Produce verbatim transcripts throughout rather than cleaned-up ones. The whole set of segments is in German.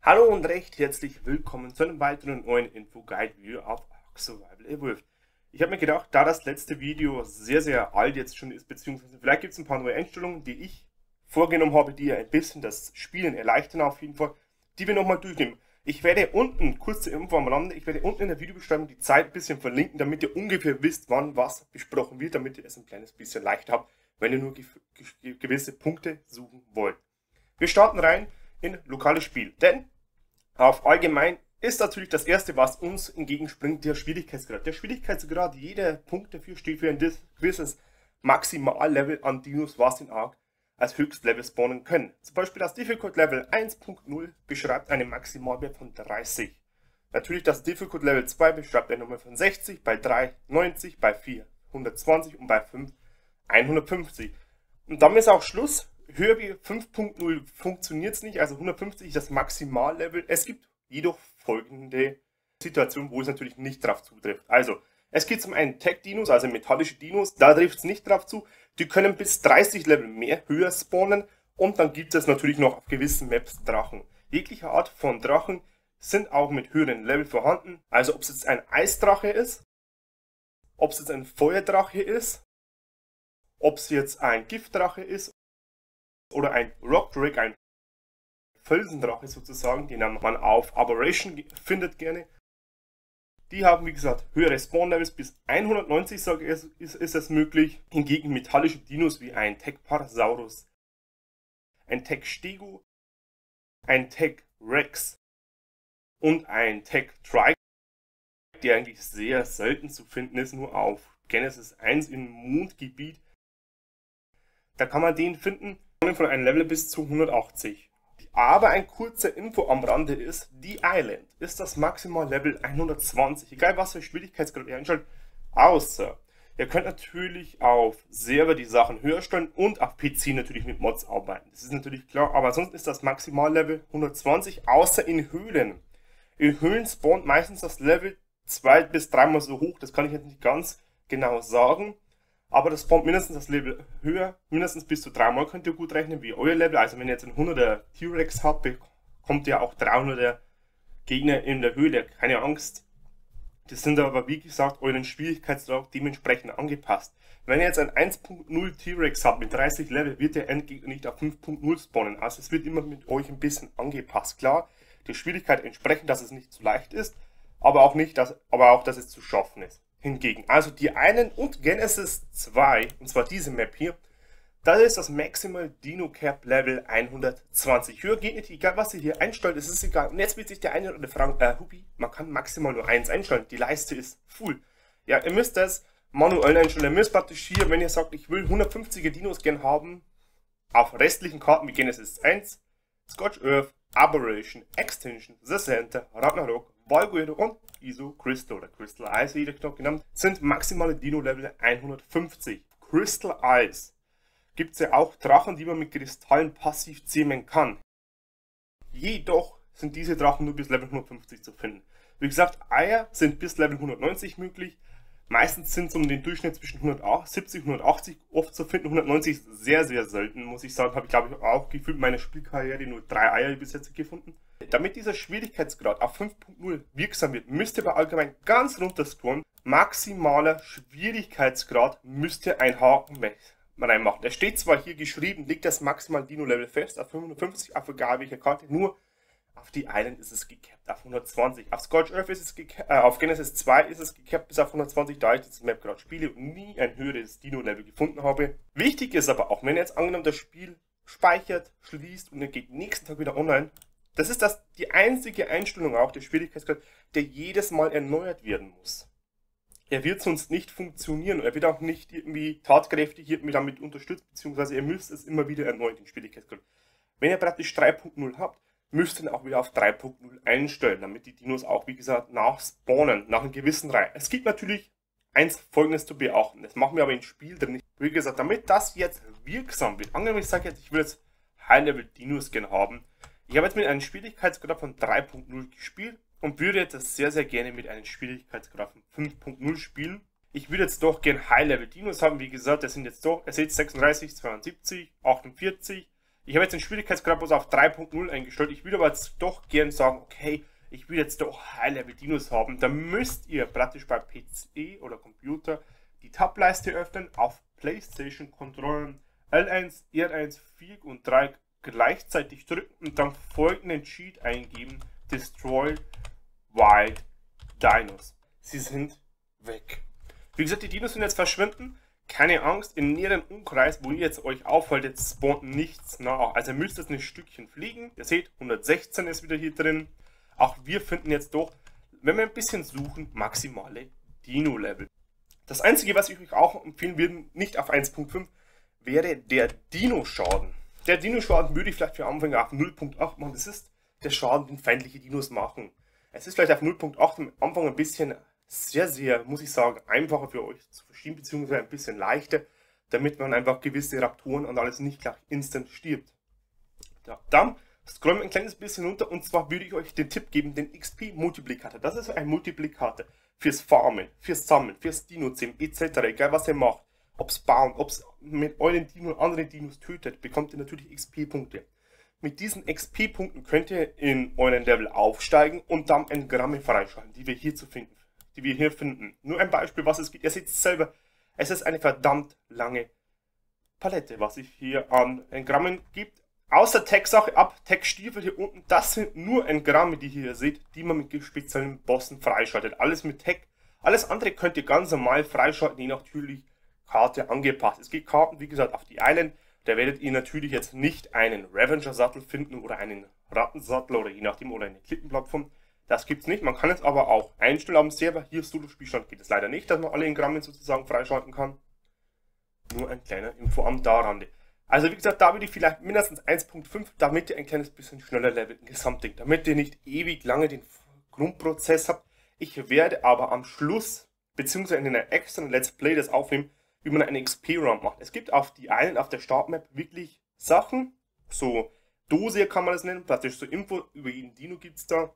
Hallo und recht herzlich willkommen zu einem weiteren neuen Info-Guide-Video auf Ark Survival Evolved. Ich habe mir gedacht, da das letzte Video sehr, sehr alt jetzt schon ist, beziehungsweise vielleicht gibt es ein paar neue Einstellungen, die ich vorgenommen habe, die ja ein bisschen das Spielen erleichtern auf jeden Fall, die wir nochmal durchnehmen. Ich werde unten, kurze Info am Rande, ich werde unten in der Videobeschreibung die Zeit ein bisschen verlinken, damit ihr ungefähr wisst, wann was besprochen wird, damit ihr es ein kleines bisschen leichter habt, wenn ihr nur ge ge gewisse Punkte suchen wollt. Wir starten rein in lokales Spiel, denn auf allgemein ist natürlich das erste, was uns entgegenspringt, der Schwierigkeitsgrad. Der Schwierigkeitsgrad, jeder Punkt dafür steht für ein gewisses Maximallevel an Dinos, was in Ark als Höchstlevel spawnen können. Zum Beispiel das Difficult Level eins Punkt null beschreibt einen Maximalwert von dreißig. Natürlich das Difficult Level zwei beschreibt eine Nummer von sechzig, bei drei neunzig, bei vier hundertzwanzig und bei fünf hundertfünfzig. Und damit ist auch Schluss. Höher wie fünf Punkt null funktioniert es nicht, also hundertfünfzig ist das Maximallevel. Es gibt jedoch folgende Situationen, wo es natürlich nicht drauf zutrifft. Also, es geht zum einen Tech-Dinos, also metallische Dinos, da trifft es nicht drauf zu. Die können bis dreißig Level mehr höher spawnen und dann gibt es natürlich noch auf gewissen Maps Drachen. Jegliche Art von Drachen sind auch mit höheren Level vorhanden, also ob es jetzt ein Eisdrache ist, ob es jetzt ein Feuerdrache ist, ob es jetzt ein Giftdrache ist, oder ein Rock Drake, ein Felsendrache sozusagen, den man auf Aberration findet gerne. Die haben, wie gesagt, höhere Spawn-Levels, bis hundertneunzig sage ich, ist, ist es möglich. Hingegen metallische Dinos wie ein Tech Parasaurus, ein Tech Stego, ein Tech Rex und ein Tech Trike, der eigentlich sehr selten zu finden ist, nur auf Genesis eins im Mondgebiet. Da kann man den finden von einem Level bis zu hundertachtzig. Aber ein kurzer Info am Rande ist, die Island ist das Maximal-Level hundertzwanzig, egal was für Schwierigkeitsgrad ihr einstellt, außer ihr könnt natürlich auf Server die Sachen höher stellen und auf P C natürlich mit Mods arbeiten. Das ist natürlich klar, aber sonst ist das Maximal-Level hundertzwanzig, außer in Höhlen. In Höhlen spawnt meistens das Level zwei bis dreimal so hoch, das kann ich jetzt nicht ganz genau sagen. Aber das spawnt mindestens das Level höher, mindestens bis zu dreimal könnt ihr gut rechnen wie euer Level. Also wenn ihr jetzt einen hunderter T-Rex habt, bekommt ihr auch dreihunderter Gegner in der Höhle. Keine Angst. Das sind aber wie gesagt euren Schwierigkeitsgrad dementsprechend angepasst. Wenn ihr jetzt ein eins Punkt null T-Rex habt mit dreißig Level, wird der Endgegner nicht auf fünf Punkt null spawnen. Also es wird immer mit euch ein bisschen angepasst. Klar, die Schwierigkeit entsprechend, dass es nicht zu leicht ist, aber auch nicht, dass, aber auch, dass es zu schaffen ist. Hingegen, also die einen und Genesis zwei, und zwar diese Map hier, das ist das Maximal Dino Cap Level hundertzwanzig. Höher geht nicht, egal was ihr hier einstellt, es ist egal. Und jetzt wird sich der eine oder andere fragen, äh, Hubi, man kann maximal nur eins einstellen, die Leiste ist full. Ja, ihr müsst das manuell einstellen, ihr müsst praktisch hier, wenn ihr sagt, ich will hundertfünfziger Dinos gern haben, auf restlichen Karten wie Genesis eins, Scorched Earth, Aberration, Extinction, The Center, Ragnarok, Valguero und Iso Crystal oder Crystal Ice, wie ich noch genannt, sind maximale Dino-Level hundertfünfzig. Crystal Ice gibt es ja auch Drachen, die man mit Kristallen passiv zähmen kann. Jedoch sind diese Drachen nur bis Level hundertfünfzig zu finden. Wie gesagt, Eier sind bis Level hundertneunzig möglich. Meistens sind es um den Durchschnitt zwischen hundertsiebzig und hundertachtzig oft zu finden. hundertneunzig ist sehr, sehr selten, muss ich sagen. Habe ich, glaube ich, auch gefühlt in meiner Spielkarriere nur drei Eier bis jetzt gefunden. Damit dieser Schwierigkeitsgrad auf fünf Punkt null wirksam wird, müsst ihr aber allgemein ganz runter scrollen. Maximaler Schwierigkeitsgrad müsst ihr einen Haken reinmachen. Da steht zwar hier geschrieben, liegt das Maximal Dino Level fest auf fünfundfünfzig, auf egal welcher Karte, nur auf die Island ist es gecapped auf hundertzwanzig. Auf Scorched Earth ist es gecapped, äh, auf Genesis zwei ist es gecapped bis auf hundertzwanzig, da ich das Map gerade spiele und nie ein höheres Dino-Level gefunden habe. Wichtig ist aber auch, wenn ihr jetzt angenommen das Spiel speichert, schließt und ihr geht nächsten Tag wieder online, das ist das die einzige Einstellung auch der Schwierigkeitsgrad, der jedes Mal erneuert werden muss. Er wird sonst nicht funktionieren und er wird auch nicht irgendwie tatkräftig irgendwie damit unterstützt, beziehungsweise ihr müsst es immer wieder erneuern, den Schwierigkeitsgrad. Wenn ihr praktisch drei Punkt null habt, müsst ihr auch wieder auf drei Punkt null einstellen, damit die Dinos auch, wie gesagt, nachspawnen, nach einer gewissen Reihe. Es gibt natürlich eins Folgendes zu beachten, das machen wir aber im Spiel drin nicht. Wie gesagt, damit das jetzt wirksam wird, angenommen ich sage jetzt, ich will jetzt High-Level-Dinos gerne haben. Ich habe jetzt mit einem Schwierigkeitsgrad von drei Punkt null gespielt und würde jetzt sehr, sehr gerne mit einem Schwierigkeitsgrad von fünf Punkt null spielen. Ich würde jetzt doch gerne High-Level-Dinos haben, wie gesagt, das sind jetzt doch, ihr seht sechsunddreißig, zweiundsiebzig, achtundvierzig, Ich habe jetzt den Schwierigkeitsgrad bloß auf drei Punkt null eingestellt. Ich würde aber jetzt doch gern sagen, okay, ich will jetzt doch High-Level-Dinos haben. Da müsst ihr praktisch bei P C oder Computer die Tableiste öffnen, auf PlayStation Kontrollen L eins, R eins, vier und drei gleichzeitig drücken und dann folgenden Cheat eingeben: Destroy Wild Dinos. Sie sind weg. Wie gesagt, die Dinos sind jetzt verschwinden. Keine Angst, im näheren Umkreis, wo ihr jetzt euch aufhaltet, spawnt nichts nach. Also ihr müsst jetzt ein Stückchen fliegen. Ihr seht, hundertsechzehn ist wieder hier drin. Auch wir finden jetzt doch, wenn wir ein bisschen suchen, maximale Dino-Level. Das Einzige, was ich euch auch empfehlen würde, nicht auf eins Punkt fünf, wäre der Dino-Schaden. Der Dino-Schaden würde ich vielleicht für Anfänger auf null Punkt acht machen. Das ist der Schaden, den feindliche Dinos machen. Es ist vielleicht auf null Punkt acht am Anfang ein bisschen sehr, sehr, muss ich sagen, einfacher für euch zu verstehen, beziehungsweise ein bisschen leichter, damit man einfach gewisse Raptoren und alles nicht gleich instant stirbt. Ja, dann scrollen wir ein kleines bisschen runter und zwar würde ich euch den Tipp geben, den X P-Multiplikator. Das ist ein Multiplikator fürs Farmen, fürs Sammeln, fürs Dino-Zähmen et cetera. Egal was ihr macht, ob es bauen, ob es mit euren Dino und anderen Dinos tötet, bekommt ihr natürlich X P-Punkte. Mit diesen X P-Punkten könnt ihr in euren Level aufsteigen und dann Engramme freischalten, die wir hier zu finden, die wir hier finden. Nur ein Beispiel, was es gibt. Ihr seht es selber, es ist eine verdammt lange Palette, was es hier an Engrammen gibt. Außer Tech-Sache ab, Tech-Stiefel hier unten, das sind nur Engramme, die ihr hier seht, die man mit speziellen Bossen freischaltet. Alles mit Tech. Alles andere könnt ihr ganz normal freischalten, je nach natürlich Karte angepasst. Es gibt Karten, wie gesagt, auf die Island. Da werdet ihr natürlich jetzt nicht einen Revenger-Sattel finden oder einen Rattensattel oder je nachdem oder eine Klippenplattform. Das gibt es nicht. Man kann es aber auch einstellen am Server. Hier Solo-Spielstand geht es leider nicht, dass man alle Engramme sozusagen freischalten kann. Nur ein kleiner Info am Darande. Also wie gesagt, da würde ich vielleicht mindestens eins Punkt fünf, damit ihr ein kleines bisschen schneller levelt im Gesamtding. Damit ihr nicht ewig lange den Grundprozess habt. Ich werde aber am Schluss, beziehungsweise in einer externen Let's Play das aufnehmen, wie man eine X P-Run macht. Es gibt auf die Island, auf der Startmap wirklich Sachen, so Dose kann man das nennen, praktisch so Info über jeden Dino gibt es da,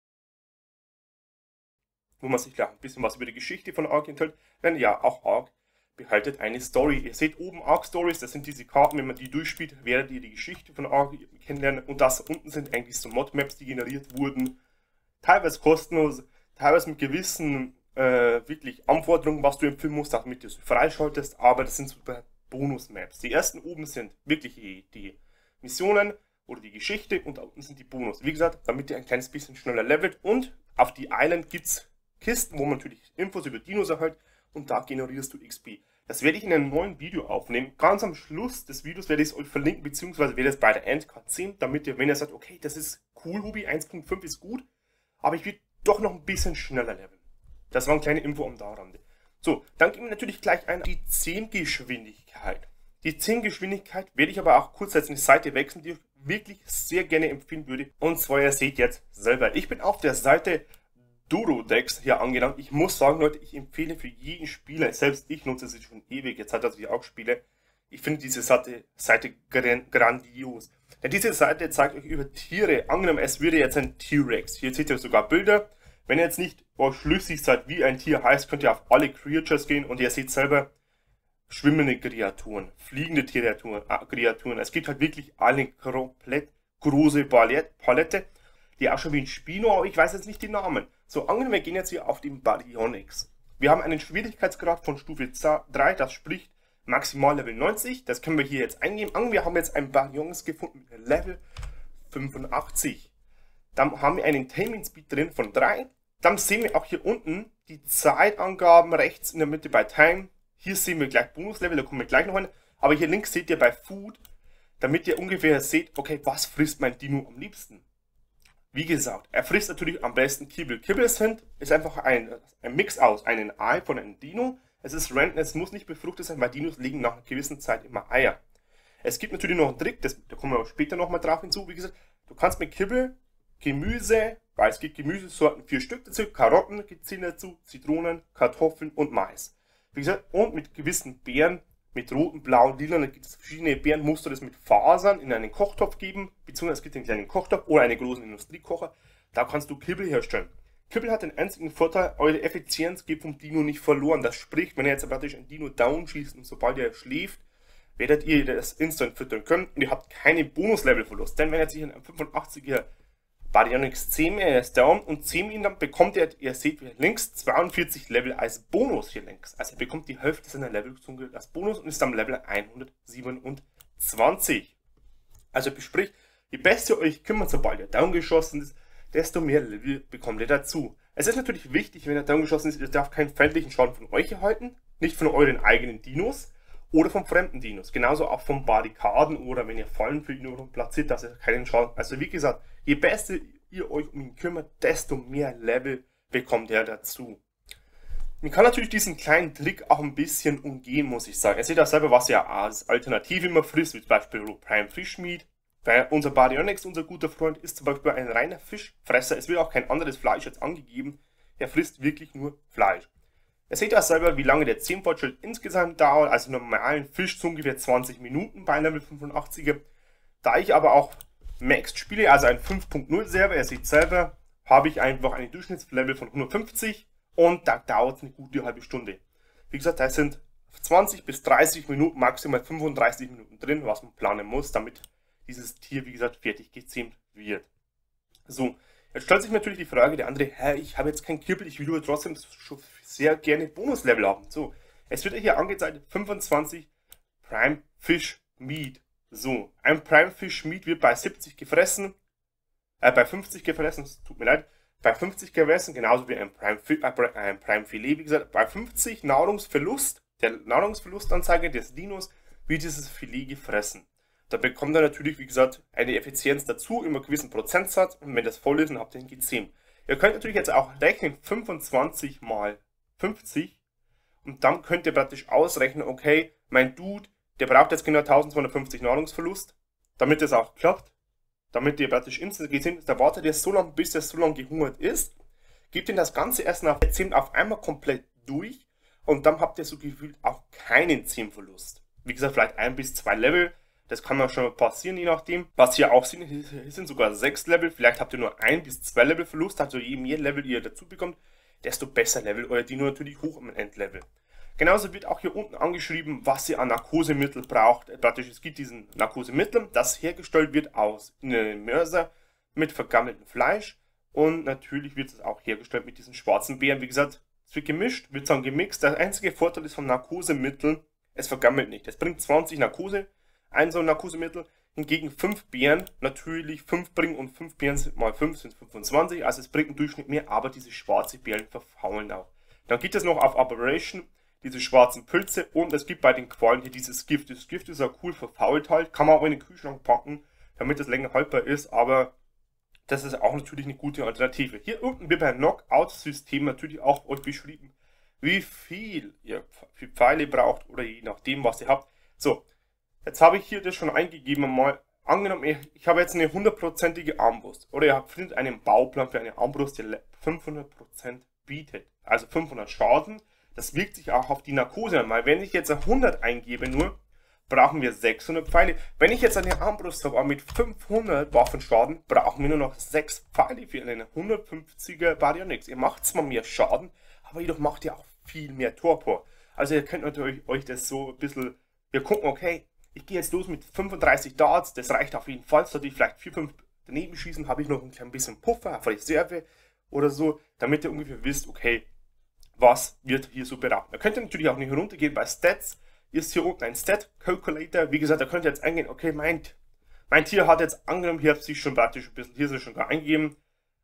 wo man sich gleich ein bisschen was über die Geschichte von Ark enthält. Denn ja, auch Ark behaltet eine Story. Ihr seht oben Ark Stories, das sind diese Karten, wenn man die durchspielt, werdet ihr die Geschichte von Ark kennenlernen. Und das unten sind eigentlich so Mod-Maps, die generiert wurden, teilweise kostenlos, teilweise mit gewissen Äh, wirklich Anforderungen, was du empfehlen musst, damit du es freischaltest, aber das sind super Bonus-Maps. Die ersten oben sind wirklich die, die Missionen oder die Geschichte und da unten sind die Bonus. Wie gesagt, damit ihr ein kleines bisschen schneller levelt und auf die Island gibt es Kisten, wo man natürlich Infos über Dinos erhält und da generierst du X P. Das werde ich in einem neuen Video aufnehmen. Ganz am Schluss des Videos werde ich es euch verlinken, beziehungsweise werde es bei der Endcard sehen, damit ihr, wenn ihr sagt, okay, das ist cool, Hubi, eins Punkt fünf ist gut, aber ich will doch noch ein bisschen schneller leveln. Das war eine kleine Info am Darande. So, dann gehen wir natürlich gleich ein die Zähmgeschwindigkeit. Die Zähmgeschwindigkeit werde ich aber auch kurz als eine Seite wechseln, die ich wirklich sehr gerne empfehlen würde. Und zwar, ihr seht jetzt selber, ich bin auf der Seite Durodex hier angelangt. Ich muss sagen, Leute, ich empfehle für jeden Spieler, selbst ich nutze sie schon ewig, jetzt hat dass ich auch spiele. Ich finde diese Seite, Seite grandios. Denn diese Seite zeigt euch über Tiere. Angenommen, es würde jetzt ein T-Rex. Hier seht ihr sogar Bilder. Wenn ihr jetzt nicht schlüssig seid, wie ein Tier heißt, könnt ihr auf alle Creatures gehen und ihr seht selber schwimmende Kreaturen, fliegende Kreaturen. Äh, Kreaturen. Es gibt halt wirklich eine komplett große Palette, die auch schon wie ein Spino, aber ich weiß jetzt nicht die Namen. So, angenommen, wir gehen jetzt hier auf den Baryonyx. Wir haben einen Schwierigkeitsgrad von Stufe drei, das spricht maximal Level neunzig. Das können wir hier jetzt eingeben. Angenommen, wir haben jetzt einen Baryonyx gefunden mit Level fünfundachtzig. Dann haben wir einen Taming Speed drin von drei. Dann sehen wir auch hier unten die Zeitangaben rechts in der Mitte bei Time. Hier sehen wir gleich Bonuslevel, da kommen wir gleich noch hin. Aber hier links seht ihr bei Food, damit ihr ungefähr seht, okay, was frisst mein Dino am liebsten. Wie gesagt, er frisst natürlich am besten Kibble. Kibble sind, ist einfach ein, ein Mix aus einem Ei von einem Dino. Es ist random, es muss nicht befruchtet sein, weil Dinos legen nach einer gewissen Zeit immer Eier. Es gibt natürlich noch einen Trick, das, da kommen wir aber später nochmal drauf hinzu. Wie gesagt, du kannst mit Kibble Gemüse, weil es gibt Gemüsesorten, vier Stück dazu, Karotten gibt es dazu, Zitronen, Kartoffeln und Mais. Wie gesagt, und mit gewissen Beeren, mit roten, blauen, lila, da gibt es verschiedene Beeren, musst du das mit Fasern in einen Kochtopf geben, beziehungsweise es gibt einen kleinen Kochtopf oder einen großen Industriekocher, da kannst du Kibble herstellen. Kibble hat den einzigen Vorteil, eure Effizienz geht vom Dino nicht verloren. Das spricht, wenn ihr jetzt praktisch ein Dino down schießt und sobald er schläft, werdet ihr das instant füttern können und ihr habt keine Bonus-Level-Verlust. Denn wenn jetzt hier ein fünfundachtziger Baryonyx zehn er ist down und zehn ihn, dann bekommt ihr, ihr seht hier links, zweiundvierzig Level als Bonus hier links. Also er bekommt die Hälfte seiner Level als Bonus und ist am Level hundertsiebenundzwanzig. Also sprich, je besser ihr euch kümmert, sobald ihr down geschossen ist, desto mehr Level bekommt ihr dazu. Es ist natürlich wichtig, wenn ihr down geschossen ist, ihr darf keinen feindlichen Schaden von euch erhalten, nicht von euren eigenen Dinos oder von fremden Dinos. Genauso auch von Barrikaden oder wenn ihr Fallen für ihn rum platziert, dass ihr keinen Schaden. Also wie gesagt, je besser ihr euch um ihn kümmert, desto mehr Level bekommt er dazu. Man kann natürlich diesen kleinen Trick auch ein bisschen umgehen, muss ich sagen. Ihr seht ja selber, was ihr als Alternative immer frisst, wie zum Beispiel Prime Fish Meat. Weil unser Baryonyx, unser guter Freund, ist zum Beispiel ein reiner Fischfresser. Es wird auch kein anderes Fleisch jetzt angegeben. Er frisst wirklich nur Fleisch. Ihr seht ja selber, wie lange der zehn-Fortschritt insgesamt dauert. Also normalen Fisch zu ungefähr zwanzig Minuten bei Level fünfundachtziger. Da ich aber auch Maxed spiele, also ein fünf Punkt null Server, ihr seht selber, habe ich einfach einen Durchschnittslevel von hundertfünfzig und da dauert es eine gute halbe Stunde. Wie gesagt, da sind zwanzig bis dreißig Minuten, maximal fünfunddreißig Minuten drin, was man planen muss, damit dieses Tier, wie gesagt, fertig gezähmt wird. So, jetzt stellt sich natürlich die Frage, der andere, hä, ich habe jetzt kein Kirbel, ich will aber trotzdem schon sehr gerne Bonuslevel haben. So, es wird hier angezeigt, fünfundzwanzig Prime Fish Meat. So, ein Prime Fish Meat wird bei siebzig gefressen, äh, bei fünfzig gefressen, es tut mir leid, bei fünfzig gefressen, genauso wie ein Prime, äh, ein Prime Filet, wie gesagt, bei fünfzig Nahrungsverlust, der Nahrungsverlustanzeige des Dinos, wird dieses Filet gefressen. Da bekommt er natürlich, wie gesagt, eine Effizienz dazu, immer einen gewissen Prozentsatz. Und wenn das voll ist, dann habt ihr ihn gezähmt. Ihr könnt natürlich jetzt auch rechnen, fünfundzwanzig mal fünfzig. Und dann könnt ihr praktisch ausrechnen, okay, mein Dude, der braucht jetzt genau eintausendzweihundertfünfzig Nahrungsverlust, damit es auch klappt. Damit ihr praktisch instant gezähmt ist, da wartet ihr so lange, bis er so lange gehungert ist. Gebt ihn das Ganze erst nach zehn auf einmal komplett durch. Und dann habt ihr so gefühlt auch keinen Zähmverlust. Wie gesagt, vielleicht ein bis zwei Level. Das kann man schon mal passieren, je nachdem. Was hier auch sind, sind sogar sechs Level. Vielleicht habt ihr nur ein bis zwei Level Verlust. Also je mehr Level ihr dazu bekommt, desto besser Level euer Dino natürlich hoch am Endlevel. Genauso wird auch hier unten angeschrieben, was ihr an Narkosemittel braucht. Praktisch, es gibt diesen Narkosemittel, das hergestellt wird aus einem Mörser mit vergammeltem Fleisch. Und natürlich wird es auch hergestellt mit diesen schwarzen Beeren. Wie gesagt, es wird gemischt, wird dann gemixt. Der einzige Vorteil ist vom Narkosemittel, es vergammelt nicht. Es bringt zwanzig Narkose. Ein so ein Narkosemittel, hingegen fünf Beeren, natürlich fünf bringen und fünf Beeren sind mal fünf sind fünfundzwanzig, also es bringt im Durchschnitt mehr, aber diese schwarzen Beeren verfaulen auch. Dann gibt es noch auf Operation diese schwarzen Pilze und es gibt bei den Quallen hier dieses Gift. Das Gift ist auch cool, verfault halt, kann man auch in den Kühlschrank packen, damit es länger haltbar ist, aber das ist auch natürlich eine gute Alternative. Hier unten wird beim Knockout-System natürlich auch euch beschrieben, wie viel ihr für Pfeile braucht oder je nachdem, was ihr habt. So. Jetzt habe ich hier das schon eingegeben, mal angenommen, ich habe jetzt eine hundertprozentige Armbrust oder ihr findet einen Bauplan für eine Armbrust, die fünfhundert Prozent bietet, also fünfhundert Schaden. Das wirkt sich auch auf die Narkose an, weil wenn ich jetzt hundert eingebe nur, brauchen wir sechshundert Pfeile. Wenn ich jetzt eine Armbrust habe, aber mit fünfhundert Waffenschaden, brauchen wir nur noch sechs Pfeile für einen hundertfünfziger Baryonyx. Ihr macht zwar mehr Schaden, aber jedoch macht ihr auch viel mehr Torpor. Also ihr könnt natürlich euch das so ein bisschen, wir gucken, okay, ich gehe jetzt los mit fünfunddreißig Darts, das reicht auf jeden Fall. Sollte ich vielleicht vier, fünf daneben schießen, habe ich noch ein klein bisschen Puffer auf Reserve oder so, damit ihr ungefähr wisst, okay, was wird hier so beraten. Da könnt ihr natürlich auch nicht runtergehen bei Stats. Ist hier unten ein Stat Calculator. Wie gesagt, da könnt ihr jetzt eingehen, okay, mein, mein Tier hat jetzt angenommen, hier hat sich schon praktisch ein bisschen, hier ist es schon da eingegeben.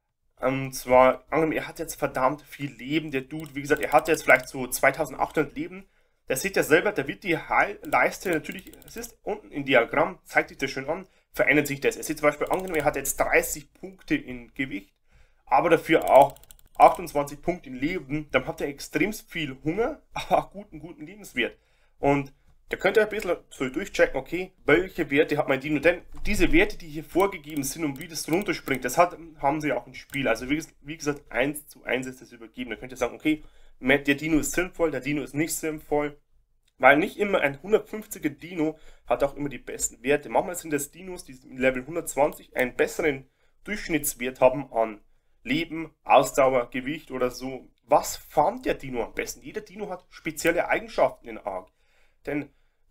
Und zwar, angenommen, er hat jetzt verdammt viel Leben, der Dude. Wie gesagt, er hat jetzt vielleicht so zweitausendachthundert Leben. Da seht ihr selber, da wird die Heilleiste natürlich, es ist unten im Diagramm, zeigt sich das schön an, verändert sich das. Er sieht zum Beispiel angenommen, er hat jetzt dreißig Punkte in Gewicht, aber dafür auch achtundzwanzig Punkte in Leben, dann habt ihr extrem viel Hunger, aber auch guten, guten Lebenswert. Und da könnt ihr ein bisschen so durchchecken, okay, welche Werte hat mein Dino, denn diese Werte, die hier vorgegeben sind und wie das runterspringt, das hat, haben sie auch im Spiel. Also wie, wie gesagt, eins zu eins ist das übergeben. Da könnt ihr sagen, okay, der Dino ist sinnvoll, der Dino ist nicht sinnvoll, weil nicht immer ein hundertfünfziger Dino hat auch immer die besten Werte. Manchmal sind das Dinos, die im Level hundertzwanzig einen besseren Durchschnittswert haben an Leben, Ausdauer, Gewicht oder so. Was farmt der Dino am besten? Jeder Dino hat spezielle Eigenschaften in Ark. Denn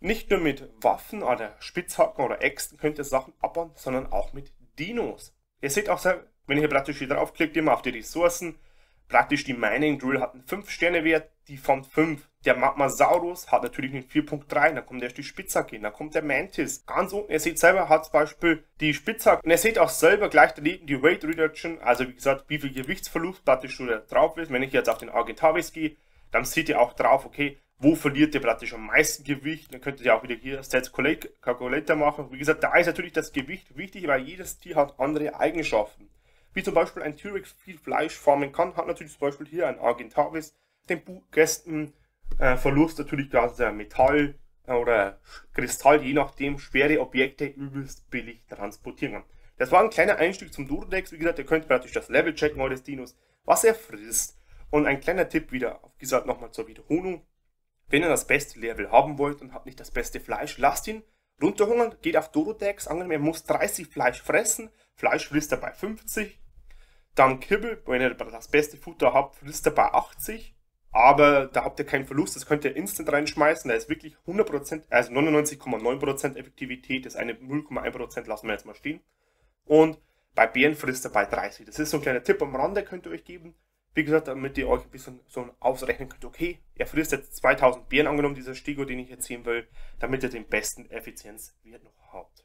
Nicht nur mit Waffen oder Spitzhacken oder Äxten könnt ihr Sachen abbauen, sondern auch mit Dinos. Ihr seht auch, wenn ihr hier praktisch hier draufklickt, immer auf die Ressourcen, praktisch die Mining Drill hat einen fünf Sterne Wert, die von fünf. Der Magmasaurus hat natürlich einen vier Punkt drei, dann kommt erst die Spitzhacke, dann kommt der Mantis. Ganz unten, ihr seht selber, hat zum Beispiel die Spitzhacke. Und ihr seht auch selber gleich daneben die Weight Reduction, also wie gesagt, wie viel Gewichtsverlust praktisch schon drauf ist. Wenn ich jetzt auf den Argentavis gehe, dann seht ihr auch drauf, okay, wo verliert ihr praktisch am meisten Gewicht. Dann könnt ihr auch wieder hier Stats Calculator machen. Wie gesagt, da ist natürlich das Gewicht wichtig, weil jedes Tier hat andere Eigenschaften. Wie zum Beispiel ein T-Rex viel Fleisch farmen kann, hat natürlich zum Beispiel hier ein Argentavis den besten äh, Verlust natürlich ganz äh, Metall äh, oder Kristall, je nachdem schwere Objekte übelst billig transportieren kann. Das war ein kleiner Einstieg zum Dorodex. Wie gesagt, ihr könnt praktisch das Level checken eures Dinos, was er frisst. Und ein kleiner Tipp wieder, wie gesagt, nochmal zur Wiederholung. Wenn ihr das beste Level haben wollt und habt nicht das beste Fleisch, lasst ihn runterhungern, geht auf Dorodex, angenommen, er muss dreißig Fleisch fressen, Fleisch frisst er bei fünfzig, dann Kibble, wenn ihr das beste Futter habt, frisst er bei achtzig, aber da habt ihr keinen Verlust, das könnt ihr instant reinschmeißen, da ist wirklich hundert Prozent, also neunundneunzig Komma neun Prozent Effektivität, das eine null Komma eins Prozent lassen wir jetzt mal stehen. Und bei Bären frisst er bei dreißig. Das ist so ein kleiner Tipp am Rande, könnt ihr euch geben. Wie gesagt, damit ihr euch ein bisschen so ausrechnen könnt, okay, er frisst jetzt zweitausend Beeren, angenommen, dieser Stego, den ich jetzt sehen will, damit ihr den besten Effizienzwert noch habt.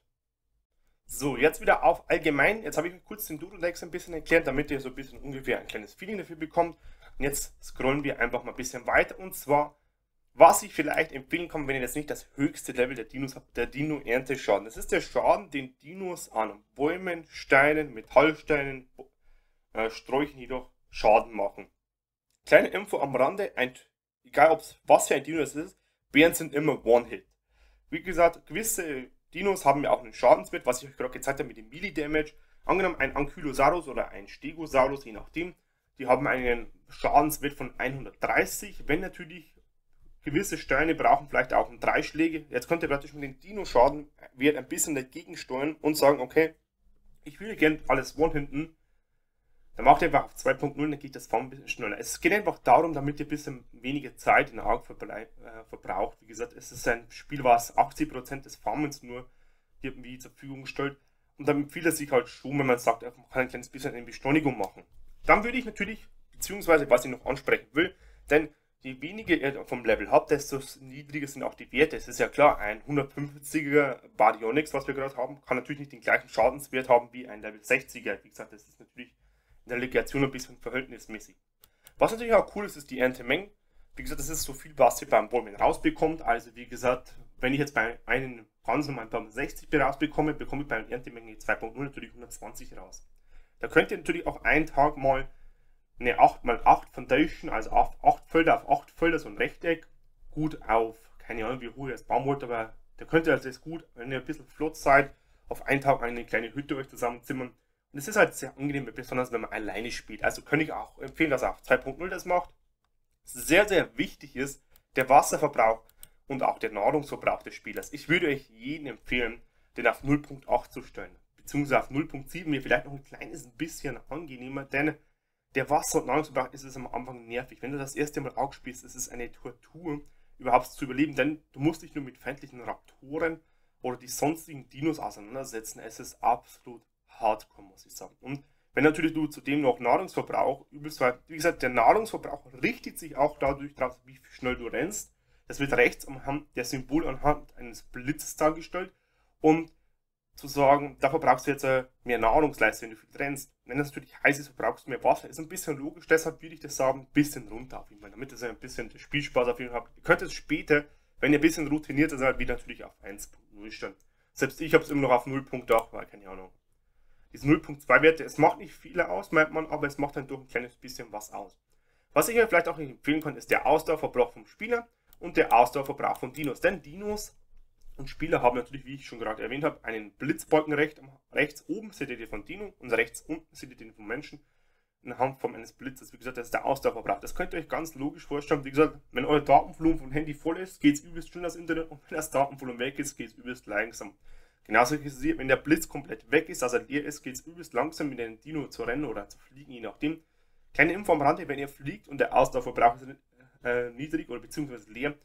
So, jetzt wieder auf allgemein. Jetzt habe ich kurz den Dorodex ein bisschen erklärt, damit ihr so ein bisschen ungefähr ein kleines Feeling dafür bekommt. Und jetzt scrollen wir einfach mal ein bisschen weiter. Und zwar, was ich vielleicht empfehlen kann, wenn ihr jetzt nicht das höchste Level der Dinos habt, der Dino-Ernte-Schaden. Das ist der Schaden, den Dinos an Bäumen, Steinen, Metallsteinen, äh, Sträuchen jedoch Schaden machen. Kleine Info am Rande, ein, egal ob's, was für ein Dino es ist, Bären sind immer One-Hit. Wie gesagt, gewisse Dinos haben ja auch einen Schadenswert, was ich euch gerade gezeigt habe mit dem Melee-Damage. Angenommen ein Ankylosaurus oder ein Stegosaurus, je nachdem, die haben einen Schadenswert von hundertdreißig. Wenn natürlich gewisse Steine brauchen vielleicht auch einen drei Schläge. Jetzt könnt ihr praktisch mit dem Dino-Schadenwert ein bisschen dagegen steuern und sagen, okay, ich will gerne alles One-Hinten. Dann macht ihr einfach auf zwei Punkt null, dann geht das Farm ein bisschen schneller. Es geht einfach darum, damit ihr ein bisschen weniger Zeit in der Arc verbraucht. Wie gesagt, es ist ein Spiel, was achtzig Prozent des Farmens nur irgendwie zur Verfügung stellt. Und dann empfiehlt es sich halt schon, wenn man sagt, man kann ein kleines bisschen eine Beschleunigung machen. Dann würde ich natürlich, beziehungsweise was ich noch ansprechen will, denn je weniger ihr vom Level habt, desto niedriger sind auch die Werte. Es ist ja klar, ein hundertfünfziger Baryonyx, was wir gerade haben, kann natürlich nicht den gleichen Schadenswert haben wie ein Level sechziger. Wie gesagt, das ist natürlich in der Legation ein bisschen verhältnismäßig. Was natürlich auch cool ist, ist die Erntemenge. Wie gesagt, das ist so viel, was ihr beim Bäumen rausbekommt. Also wie gesagt, wenn ich jetzt bei einem ganz normalen Baum sechzig rausbekomme, bekomme ich bei einer Erntemenge zwei Punkt null natürlich hundertzwanzig raus. Da könnt ihr natürlich auch einen Tag mal eine acht mal acht Foundation, also acht Felder auf acht Felder, so ein Rechteck, gut auf, keine Ahnung wie hoch ihr das bauen wollt, aber da könnt ihr also das gut, wenn ihr ein bisschen flott seid, auf einen Tag eine kleine Hütte euch zusammenzimmern. Und es ist halt sehr angenehm, besonders wenn man alleine spielt. Also könnte ich auch empfehlen, dass er auf zwei Punkt null das macht. Sehr, sehr wichtig ist der Wasserverbrauch und auch der Nahrungsverbrauch des Spielers. Ich würde euch jeden empfehlen, den auf null Punkt acht zu stellen. Beziehungsweise auf null Punkt sieben mir vielleicht noch ein kleines bisschen angenehmer, denn der Wasser- und Nahrungsverbrauch ist es am Anfang nervig. Wenn du das erste Mal Aug spielst, ist es eine Tortur, überhaupt zu überleben, denn du musst dich nur mit feindlichen Raptoren oder die sonstigen Dinos auseinandersetzen. Es ist absolut hardcore, muss ich sagen. Und wenn natürlich du zudem noch Nahrungsverbrauch übelst, weil, wie gesagt, der Nahrungsverbrauch richtet sich auch dadurch drauf, wie schnell du rennst. Das wird rechts anhand der Symbol anhand eines Blitzes dargestellt, um zu sagen, da verbrauchst du jetzt mehr Nahrungsleistung, wenn du viel rennst. Wenn das natürlich heiß ist, verbrauchst du mehr Wasser. Ist ein bisschen logisch, deshalb würde ich das sagen, ein bisschen runter auf jeden Fall, damit ihr ein bisschen Spielspaß auf jeden Fall habt. Ihr könnt es später, wenn ihr ein bisschen routiniert seid, wieder natürlich auf eins Punkt null stellen. Selbst ich habe es immer noch auf null Punkt acht, weil keine Ahnung. Diese null Punkt zwei Werte, es macht nicht viel aus, meint man, aber es macht dann doch ein kleines bisschen was aus. Was ich euch vielleicht auch nicht empfehlen kann, ist der Ausdauerverbrauch vom Spieler und der Ausdauerverbrauch von Dinos. Denn Dinos und Spieler haben natürlich, wie ich schon gerade erwähnt habe, einen Blitzbalken rechts, rechts oben seht ihr den von Dino und rechts unten seht ihr den vom Menschen anhand von eines Blitzes. Wie gesagt, das ist der Ausdauerverbrauch. Das könnt ihr euch ganz logisch vorstellen. Wie gesagt, wenn euer Datenvolumen vom Handy voll ist, geht es übelst schnell das Internet, und wenn das Datenvolumen weg ist, geht es übelst langsam. Genauso ist es hier, wenn der Blitz komplett weg ist, also leer ist, geht es übelst langsam mit dem Dino zu rennen oder zu fliegen, je nachdem. Kleine Info am Rande, wenn ihr fliegt und der Ausdauerverbrauch ist äh, niedrig oder beziehungsweise leer,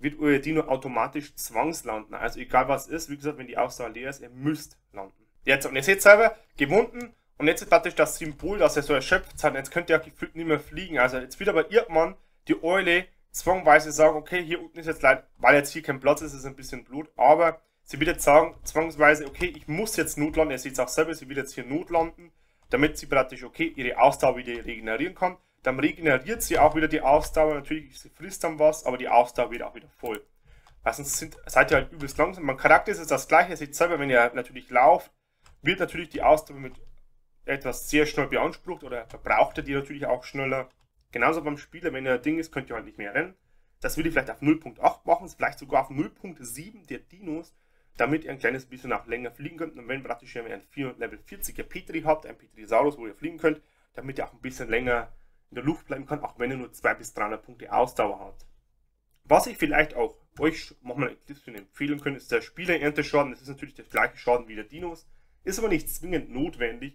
wird euer Dino automatisch zwangslanden. Also egal was ist, wie gesagt, wenn die Ausdauer leer ist, ihr müsst landen. Jetzt, und ihr seht selber, gewunden, und jetzt ist praktisch das Symbol, dass er so erschöpft hat. Jetzt könnt ihr ja gefühlt nicht mehr fliegen. Also jetzt wird aber irgendwann die Eule zwangweise sagen, okay, hier unten ist jetzt leider, weil jetzt hier kein Platz ist, ist es ein bisschen Blut, aber sie wird jetzt sagen, zwangsweise, okay, ich muss jetzt notlanden. Ihr seht es auch selber, sie wird jetzt hier notlanden, damit sie praktisch, okay, ihre Ausdauer wieder regenerieren kann. Dann regeneriert sie auch wieder die Ausdauer. Natürlich, sie frisst dann was, aber die Ausdauer wird auch wieder voll. Weil sonst sind, seid ihr halt übelst langsam. Mein Charakter ist jetzt das gleiche. Ihr seht selber, wenn ihr natürlich lauft, wird natürlich die Ausdauer mit etwas sehr schnell beansprucht oder verbraucht ihr die natürlich auch schneller. Genauso beim Spieler, wenn ihr ein Ding ist, könnt ihr halt nicht mehr rennen. Das würde ich vielleicht auf null Punkt acht machen, vielleicht sogar auf null Punkt sieben der Dinos, damit ihr ein kleines bisschen auch länger fliegen könnt. Und wenn praktisch ihr ein Level vierziger Petri habt, ein Petrisaurus, wo ihr fliegen könnt, damit ihr auch ein bisschen länger in der Luft bleiben kann, auch wenn ihr nur zweihundert bis dreihundert Punkte Ausdauer habt. Was ich vielleicht auch euch manchmal ein bisschen empfehlen kann, ist der Spieler-Ernte-Schaden. Das ist natürlich der gleiche Schaden wie der Dinos, ist aber nicht zwingend notwendig,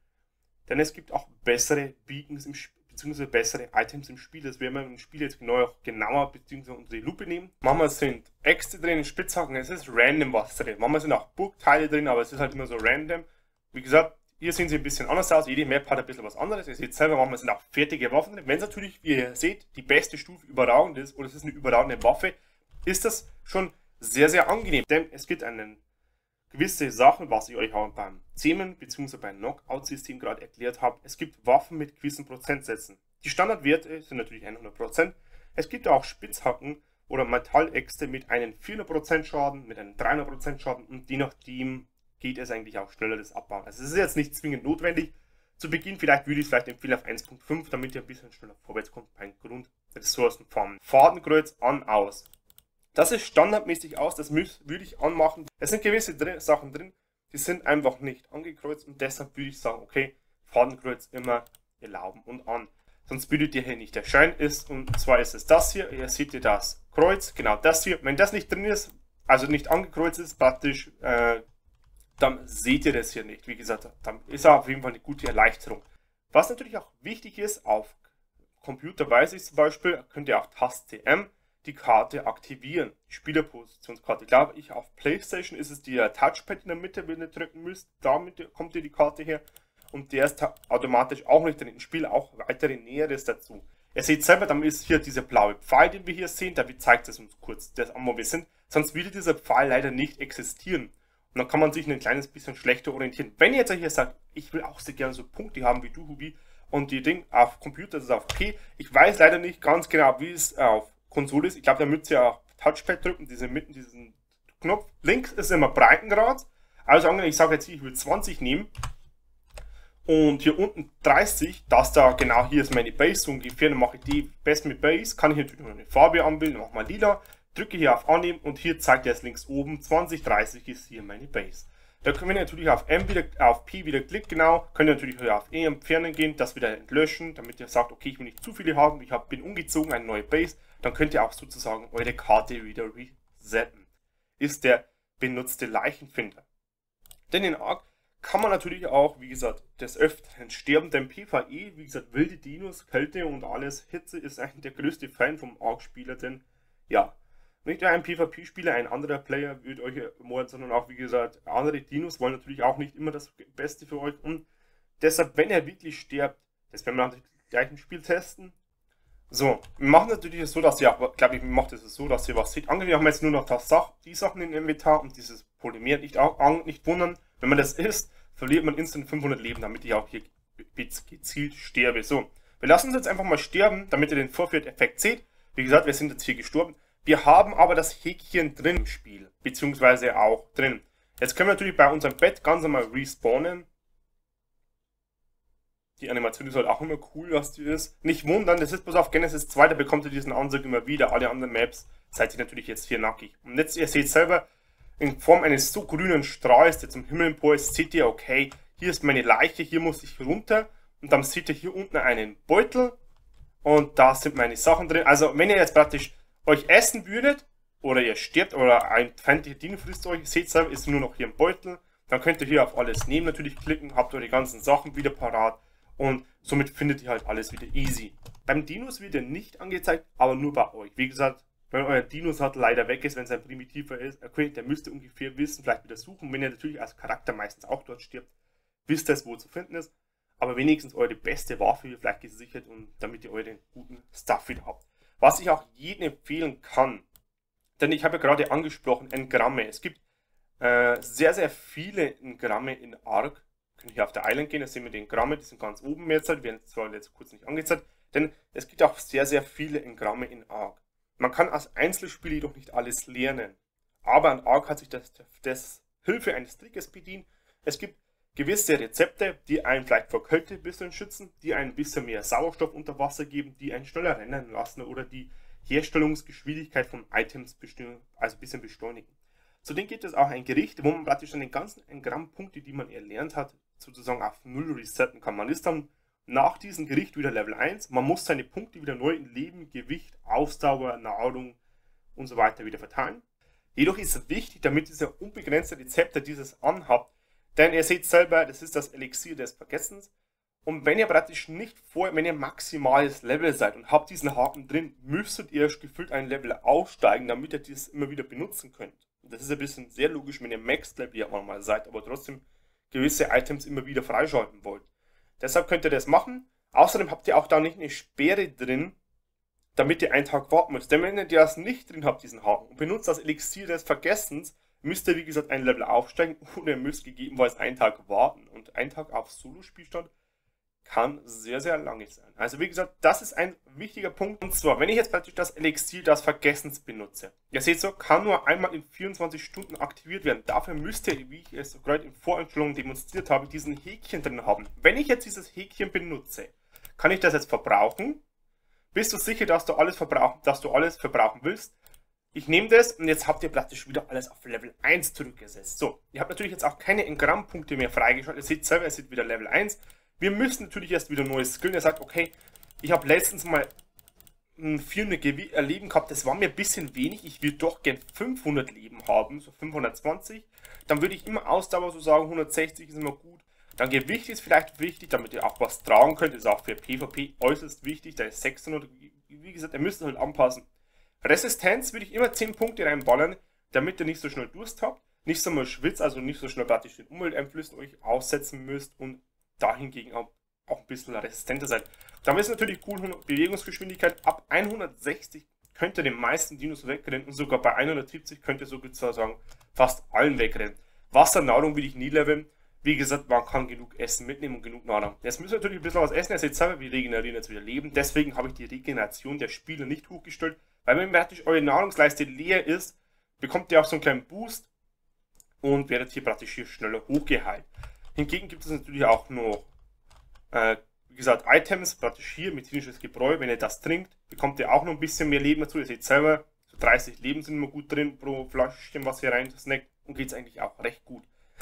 denn es gibt auch bessere Beacons im Spiel, beziehungsweise bessere Items im Spiel. Das werden wir im Spiel jetzt genau, genauer beziehungsweise unter die Lupe nehmen. Manchmal sind Äxte drin, Spitzhacken, es ist random was drin. Manchmal sind auch Burgteile drin, aber es ist halt immer so random. Wie gesagt, hier sehen sie ein bisschen anders aus, jede Map hat ein bisschen was anderes. Ihr seht selber, manchmal sind auch fertige Waffen drin. Wenn es natürlich, wie ihr seht, die beste Stufe überragend ist, oder es ist eine überragende Waffe, ist das schon sehr, sehr angenehm. Denn es gibt einen gewisse Sachen, was ich euch auch beim Zähmen bzw. beim Knockout-System gerade erklärt habe. Es gibt Waffen mit gewissen Prozentsätzen. Die Standardwerte sind natürlich hundert Prozent. Es gibt auch Spitzhacken oder Metalläxte mit einem vierhundert Prozent Schaden, mit einem dreihundert Prozent Schaden und je nachdem geht es eigentlich auch schneller das Abbauen. Also es ist jetzt nicht zwingend notwendig. Zu Beginn vielleicht würde ich es vielleicht empfehlen auf eins Punkt fünf, damit ihr ein bisschen schneller vorwärts kommt beim Grundressourcenfarmen. Fadenkreuz an, aus. Das ist standardmäßig aus, das würde ich anmachen. Es sind gewisse drin, Sachen drin, die sind einfach nicht angekreuzt und deshalb würde ich sagen, okay, Fadenkreuz immer erlauben und an. Sonst bildet ihr hier nicht der Schein ist und zwar ist es das hier, hier seht ihr das Kreuz, genau das hier. Wenn das nicht drin ist, also nicht angekreuzt ist, praktisch, äh, dann seht ihr das hier nicht. Wie gesagt, dann ist auf jeden Fall eine gute Erleichterung. Was natürlich auch wichtig ist, auf Computer weiß ich zum Beispiel, könnt ihr auch Taste M die Karte aktivieren, die Spielerpositionskarte. Ich glaube, ich auf PlayStation ist es der Touchpad in der Mitte, wenn ihr drücken müsst, damit kommt ihr die Karte her und der ist automatisch auch nicht drin. Im Spiel auch weitere Näheres dazu. Ihr seht selber, dann ist hier dieser blaue Pfeil, den wir hier sehen, da zeigt es uns kurz, das wo wir sind, sonst würde dieser Pfeil leider nicht existieren. Und dann kann man sich ein kleines bisschen schlechter orientieren. Wenn ihr jetzt hier sagt, ich will auch sehr gerne so Punkte haben wie du, Hubi, und die Ding auf Computer, das ist auf P, ich weiß leider nicht ganz genau, wie es auf Konsole ist. Ich glaube, da müsst ihr auch Touchpad drücken, diese mitten diesen Knopf. Links ist immer Breitengrad. Also angenommen, ich sage jetzt hier, ich will zwanzig nehmen und hier unten dreißig, dass da genau hier ist meine Base so ungefähr. Dann mache ich die Best mit Base, kann ich natürlich noch eine Farbe anbilden, mache mal lila, drücke hier auf Annehmen und hier zeigt er es links oben, zwanzig, dreißig ist hier meine Base. Da können wir natürlich auf M wieder, auf P wieder klicken, genau, könnt ihr natürlich hier auf E entfernen gehen, das wieder entlöschen, damit ihr sagt, okay, ich will nicht zu viele haben, ich hab, bin umgezogen, eine neue Base. Dann könnt ihr auch sozusagen eure Karte wieder resetten. Ist der benutzte Leichenfinder. Denn in Ark kann man natürlich auch, wie gesagt, des Öfteren sterben, denn PvE, wie gesagt, wilde Dinos, Kälte und alles, Hitze ist eigentlich der größte Feind vom Ark-Spieler, denn ja, nicht nur ein PvP-Spieler, ein anderer Player wird euch ermorden, sondern auch, wie gesagt, andere Dinos wollen natürlich auch nicht immer das Beste für euch und deshalb, wenn er wirklich stirbt, das werden wir natürlich gleich im Spiel testen. So, wir machen natürlich so, dass ihr, glaube ich, wir machen das so, dass ihr was seht. Angenommen, wir haben jetzt nur noch das Sach, die Sachen im Inventar und dieses Polymer. Nicht, nicht wundern, wenn man das isst, verliert man instant fünfhundert Leben, damit ich auch hier gezielt sterbe. So, wir lassen uns jetzt einfach mal sterben, damit ihr den Vorführeffekt seht. Wie gesagt, wir sind jetzt hier gestorben. Wir haben aber das Häkchen drin im Spiel, beziehungsweise auch drin. Jetzt können wir natürlich bei unserem Bett ganz normal respawnen. Die Animation ist halt auch immer cool, was die ist. Nicht wundern, das ist bloß auf Genesis zwei, da bekommt ihr diesen Ansatz immer wieder. Alle anderen Maps seid ihr natürlich jetzt hier nackig. Und jetzt, ihr seht selber, in Form eines so grünen Strahls, der zum Himmel empor ist, seht ihr, okay, hier ist meine Leiche, hier muss ich runter. Und dann seht ihr hier unten einen Beutel. Und da sind meine Sachen drin. Also, wenn ihr jetzt praktisch euch essen würdet, oder ihr stirbt, oder ein feindlicher Dino frisst euch, seht selber, ist nur noch hier ein Beutel. Dann könnt ihr hier auf alles nehmen natürlich klicken, habt eure ganzen Sachen wieder parat. Und somit findet ihr halt alles wieder easy. Beim Dinos wird er nicht angezeigt, aber nur bei euch. Wie gesagt, wenn euer Dino-Sattel leider weg ist, wenn es ein primitiver ist, okay, der müsst ihr ungefähr wissen, vielleicht wieder suchen. Wenn ihr natürlich als Charakter meistens auch dort stirbt, wisst ihr es, wo zu finden ist. Aber wenigstens eure beste Waffe vielleicht gesichert und damit ihr euren guten Stuff wieder habt. Was ich auch jedem empfehlen kann, denn ich habe ja gerade angesprochen, Engramme. Es gibt äh, sehr, sehr viele Engramme in Ark. Wir können hier auf der Island gehen, da sehen wir die Engramme, die sind ganz oben jetzt, die werden zwar jetzt kurz nicht angezeigt, denn es gibt auch sehr, sehr viele Engramme in Ark. Man kann als Einzelspieler jedoch nicht alles lernen. Aber an Ark hat sich das, das Hilfe eines Trickes bedient. Es gibt gewisse Rezepte, die einen vielleicht vor Kälte ein bisschen schützen, die ein bisschen mehr Sauerstoff unter Wasser geben, die einen schneller rennen lassen oder die Herstellungsgeschwindigkeit von Items also ein bisschen beschleunigen. Zudem gibt es auch ein Gericht, wo man praktisch dann den ganzen Engramm-Punkte, die man erlernt hat, sozusagen auf null resetten kann. Man ist dann nach diesem Gericht wieder Level eins. Man muss seine Punkte wieder neu in Leben, Gewicht, Ausdauer, Nahrung und so weiter wieder verteilen. Jedoch ist es wichtig, damit dieser unbegrenzte Rezeptor dieses anhabt, denn ihr seht selber, das ist das Elixier des Vergessens. Und wenn ihr praktisch nicht vor, wenn ihr maximales Level seid und habt diesen Haken drin, müsstet ihr gefühlt ein Level aufsteigen, damit ihr das immer wieder benutzen könnt. Und das ist ein bisschen sehr logisch, wenn ihr Max-Level ja mal seid, aber trotzdem gewisse Items immer wieder freischalten wollt. Deshalb könnt ihr das machen. Außerdem habt ihr auch da nicht eine Sperre drin, damit ihr einen Tag warten müsst. Denn wenn ihr das nicht drin habt, diesen Haken, und benutzt das Elixier des Vergessens, müsst ihr wie gesagt ein Level aufsteigen oder ihr müsst gegebenenfalls einen Tag warten. Und ein Tag auf Solo-Spielstand kann sehr, sehr lange sein. Also wie gesagt, das ist ein wichtiger Punkt. Und zwar, wenn ich jetzt praktisch das Elixier des Vergessens benutze, ihr seht so, kann nur einmal in vierundzwanzig Stunden aktiviert werden. Dafür müsst ihr, wie ich es gerade in Voreinstellungen demonstriert habe, diesen Häkchen drin haben. Wenn ich jetzt dieses Häkchen benutze, kann ich das jetzt verbrauchen. Bist du sicher, dass du alles verbrauchen, dass du alles verbrauchen willst? Ich nehme das und jetzt habt ihr praktisch wieder alles auf Level eins zurückgesetzt. So, ihr habt natürlich jetzt auch keine Engramm-Punkte mehr freigeschaltet. Ihr seht selber, ihr seht wieder Level eins. Wir müssen natürlich erst wieder neues skillen. Er sagt, okay, ich habe letztens mal vierhundert Leben gehabt, das war mir ein bisschen wenig. Ich würde doch gern fünfhundert Leben haben, so fünfhundertzwanzig. Dann würde ich immer Ausdauer so sagen, hundertsechzig ist immer gut. Dann Gewicht ist vielleicht wichtig, damit ihr auch was tragen könnt. Das ist auch für PvP äußerst wichtig. Da ist sechshundert. Wie gesagt, ihr müsst halt anpassen. Resistenz würde ich immer zehn Punkte reinballern, damit ihr nicht so schnell Durst habt, nicht so mal schwitzt, also nicht so schnell praktisch den Umwelteinflüssen euch aussetzen müsst und dahingegen auch, auch ein bisschen resistenter seid. Dann ist natürlich cool, Bewegungsgeschwindigkeit ab hundertsechzig könnt ihr den meisten Dinos wegrennen und sogar bei hundertsiebzig könnt ihr sozusagen fast allen wegrennen. Wassernahrung will ich nie leveln. Wie gesagt, man kann genug Essen mitnehmen und genug Nahrung. Jetzt müsst ihr natürlich ein bisschen was essen. Ihr seht selber, wir regenerieren jetzt wieder Leben. Deswegen habe ich die Regeneration der Spieler nicht hochgestellt. Weil wenn praktisch eure Nahrungsleiste leer ist, bekommt ihr auch so einen kleinen Boost und werdet hier praktisch hier schneller hochgeheilt. Hingegen gibt es natürlich auch noch, äh, wie gesagt, Items, praktisch hier medizinisches Gebräu. Wenn ihr das trinkt, bekommt ihr auch noch ein bisschen mehr Leben dazu. Ihr seht selber, so dreißig Leben sind immer gut drin pro Flaschchen, was ihr rein snackt, und geht es eigentlich auch recht gut.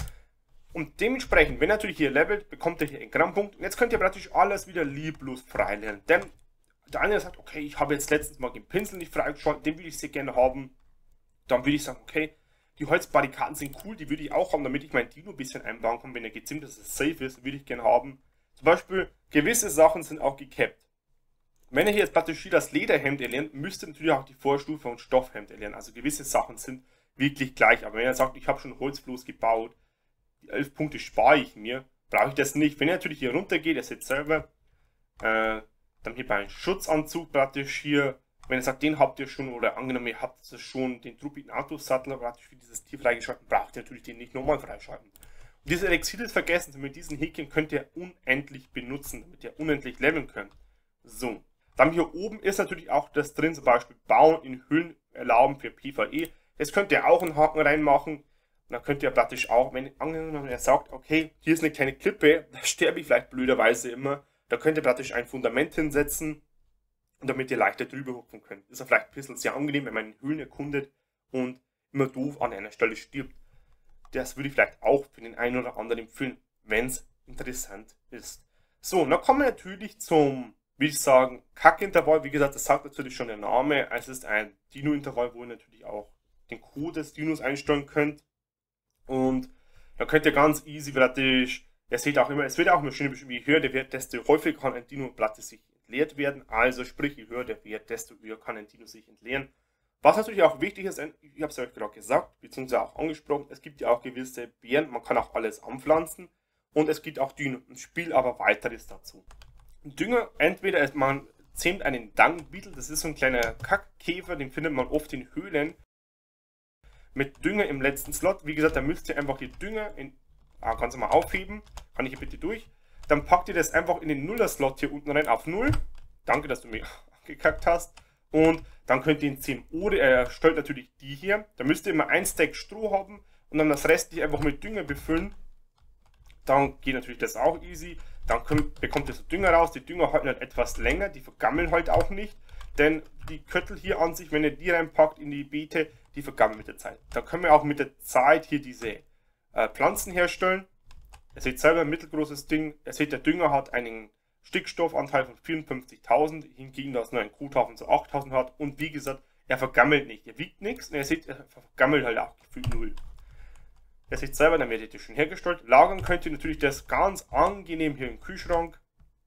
Und dementsprechend, wenn ihr natürlich hier levelt, bekommt ihr hier einen Grammpunkt. Und jetzt könnt ihr praktisch alles wieder lieblos freilernen. Denn der eine sagt, okay, ich habe jetzt letztens mal den Pinsel nicht freigeschaltet, den würde ich sehr gerne haben. Dann würde ich sagen, okay, die Holzbarrikaden sind cool, die würde ich auch haben, damit ich mein Dino ein bisschen einbauen kann, wenn er gezimmt ist, dass es safe ist, würde ich gerne haben. Zum Beispiel, gewisse Sachen sind auch gecapped. Wenn ihr hier jetzt praktisch hier das Lederhemd erlernt, müsst ihr natürlich auch die Vorstufe von Stoffhemd erlernen. Also gewisse Sachen sind wirklich gleich. Aber wenn ihr sagt, ich habe schon Holzfloß gebaut, die elf Punkte spare ich mir, brauche ich das nicht. Wenn ihr natürlich hier runter geht, ihr seht selber, äh, dann hier bei einem Schutzanzug praktisch hier, wenn ihr sagt, den habt ihr schon, oder angenommen, ihr habt schon den Truppiten Autosattler praktisch für dieses Tier freigeschalten, braucht ihr natürlich den nicht nochmal freischalten. Und dieses Elixier des Vergessens, mit diesen Häkchen könnt ihr unendlich benutzen, damit ihr unendlich leveln könnt. So, dann hier oben ist natürlich auch das drin, zum Beispiel Bauen in Höhlen erlauben für PvE. Jetzt könnt ihr auch einen Haken reinmachen. Und dann könnt ihr praktisch auch, wenn angenommen ihr sagt, okay, hier ist eine kleine Klippe, da sterbe ich vielleicht blöderweise immer, da könnt ihr praktisch ein Fundament hinsetzen, und damit ihr leichter drüber hupfen könnt. Ist ja vielleicht ein bisschen sehr angenehm, wenn man in Höhlen erkundet und immer doof an einer Stelle stirbt. Das würde ich vielleicht auch für den einen oder anderen empfehlen, wenn es interessant ist. So, und dann kommen wir natürlich zum, würde ich sagen, Kackintervall. Wie gesagt, das sagt natürlich schon der Name. Es ist ein Dino-Intervall, wo ihr natürlich auch den Code des Dinos einstellen könnt. Und dann könnt ihr ganz easy praktisch, ihr seht auch immer, es wird auch immer schön beschrieben, je höher der Wert, desto häufiger kann ein Dino praktisch sich entleert werden. Also sprich, je höher der Wert, desto höher kann ein Dino sich entleeren. Was natürlich auch wichtig ist, ich habe es euch gerade gesagt, beziehungsweise auch angesprochen, es gibt ja auch gewisse Beeren, man kann auch alles anpflanzen und es gibt auch Dünger. Ich spiele aber weiteres dazu. Dünger, entweder ist man zähmt einen Dung-Beetle, das ist so ein kleiner Kackkäfer, den findet man oft in Höhlen, mit Dünger im letzten Slot. Wie gesagt, da müsst ihr einfach die Dünger, in, ah, kannst du mal aufheben, kann ich hier bitte durch, dann packt ihr das einfach in den Nuller-Slot hier unten rein auf null. Danke, dass du mich angekackt hast. Und dann könnt ihr ihn ziehen. Oder er stellt natürlich die hier. Da müsst ihr immer ein Stack Stroh haben und dann das restliche einfach mit Dünger befüllen. Dann geht natürlich das auch easy. Dann könnt, bekommt ihr so Dünger raus. Die Dünger halten halt etwas länger, die vergammeln halt auch nicht. Denn die Köttel hier an sich, wenn ihr die reinpackt in die Beete, die vergammeln mit der Zeit. Da können wir auch mit der Zeit hier diese äh, Pflanzen herstellen. Ihr seht selber ein mittelgroßes Ding. Ihr seht, der Dünger hat einen Stickstoffanteil von vierundfünfzigtausend, hingegen dass nur ein Kothafen so achttausend hat. Und wie gesagt, er vergammelt nicht. Er wiegt nichts und ihr seht, er vergammelt halt auch gefühlt null. Ihr seht selber, dann werdet ihr schon hergestellt. Lagern könnt ihr natürlich das ganz angenehm hier im Kühlschrank.